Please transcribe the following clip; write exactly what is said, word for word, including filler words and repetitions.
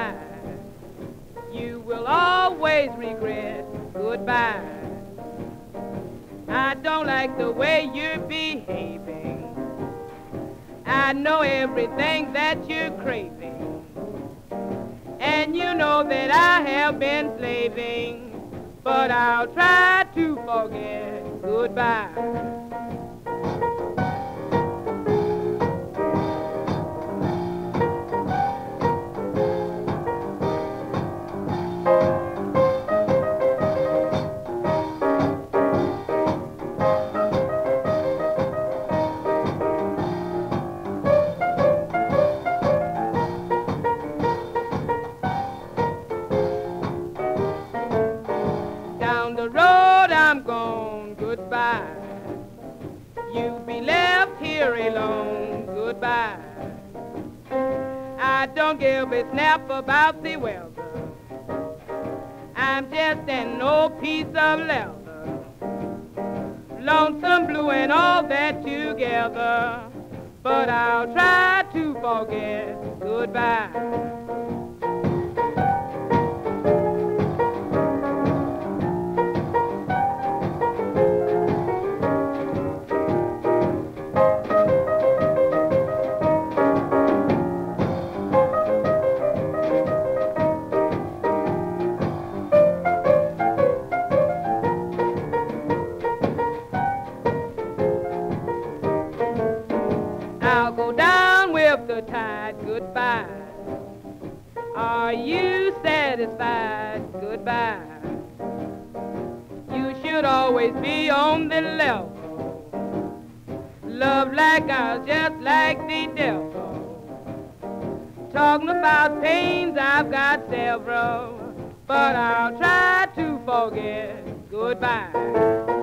goodbye. You will always regret goodbye. I don't like the way you're behaving. I know everything that you're craving. And you know that I have been slaving, but I'll try to forget goodbye. Down the road I'm gone, goodbye. You'll be left here alone, goodbye. I don't give a snap about the weather. I'm just an old piece of leather, lonesome blue and all that together, but I'll try to forget goodbye. I'll go down with the tide, goodbye. Are you satisfied, goodbye? You should always be on the level. Love like ours, just like the devil. Talking about pains, I've got several, but I'll try to forget goodbye.